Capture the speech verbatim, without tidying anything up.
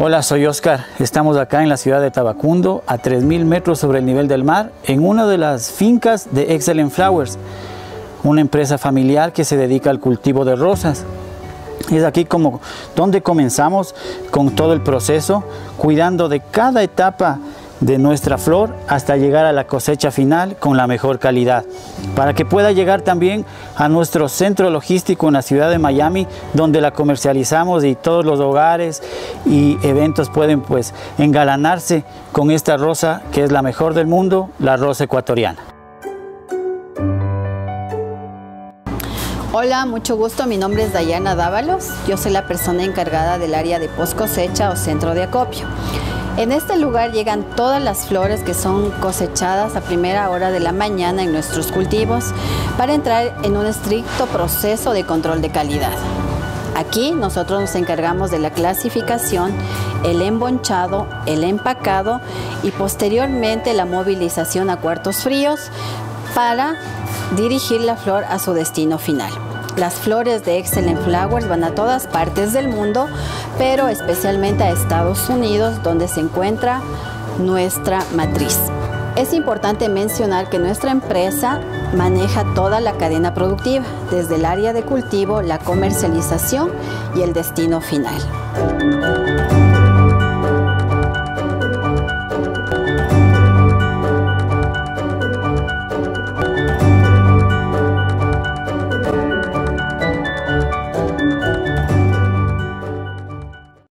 Hola, soy Oscar. Estamos acá en la ciudad de Tabacundo, a tres mil metros sobre el nivel del mar, en una de las fincas de Excellent Flowers, una empresa familiar que se dedica al cultivo de rosas. Es aquí como donde comenzamos con todo el proceso, cuidando de cada etapa de nuestra flor hasta llegar a la cosecha final con la mejor calidad, para que pueda llegar también a nuestro centro logístico en la ciudad de Miami, donde la comercializamos y todos los hogares y eventos pueden pues engalanarse con esta rosa que es la mejor del mundo, la rosa ecuatoriana. Hola, mucho gusto, mi nombre es Dayana Dávalos, yo soy la persona encargada del área de post cosecha o centro de acopio. En este lugar llegan todas las flores que son cosechadas a primera hora de la mañana en nuestros cultivos para entrar en un estricto proceso de control de calidad. Aquí nosotros nos encargamos de la clasificación, el embonchado, el empacado y posteriormente la movilización a cuartos fríos para dirigir la flor a su destino final. Las flores de Excellent Flowers van a todas partes del mundo, pero especialmente a Estados Unidos, donde se encuentra nuestra matriz. Es importante mencionar que nuestra empresa maneja toda la cadena productiva, desde el área de cultivo, la comercialización y el destino final.